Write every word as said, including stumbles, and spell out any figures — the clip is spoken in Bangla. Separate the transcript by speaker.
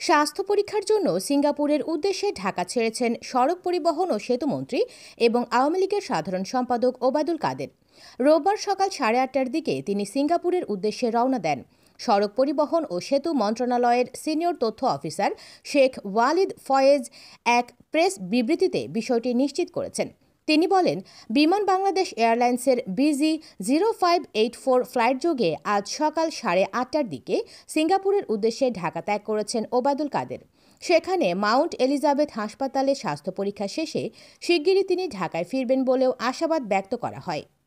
Speaker 1: স্বাস্থ্য পরীক্ষার জন্য সিঙ্গাপুরের উদ্দেশ্যে ঢাকা ছেড়েছেন সড়ক পরিবহন ও সেতুমন্ত্রী এবং আওয়ামী লীগের সাধারণ সম্পাদক ওবায়দুল কাদের। রোববার সকাল সাড়ে আটটার দিকে তিনি সিঙ্গাপুরের উদ্দেশ্যে রওনা দেন। সড়ক পরিবহন ও সেতু মন্ত্রণালয়ের সিনিয়র তথ্য অফিসার শেখ ওয়ালিদ ফয়েজ এক প্রেস বিবৃতিতে বিষয়টি নিশ্চিত করেছেন। তিনি বলেন, বিমান বাংলাদেশ এয়ারলাইন্সের BG zero five eight four ফ্লাইটযোগে আজ সকাল সাড়ে আটটার দিকে সিঙ্গাপুরের উদ্দেশ্যে ঢাকা ত্যাগ করেছেন ওবায়দুল কাদের। সেখানে মাউন্ট এলিজাবেথ হাসপাতালে স্বাস্থ্য পরীক্ষা শেষে শিগগিরই তিনি ঢাকায় ফিরবেন বলেও আশাবাদ ব্যক্ত করা হয়।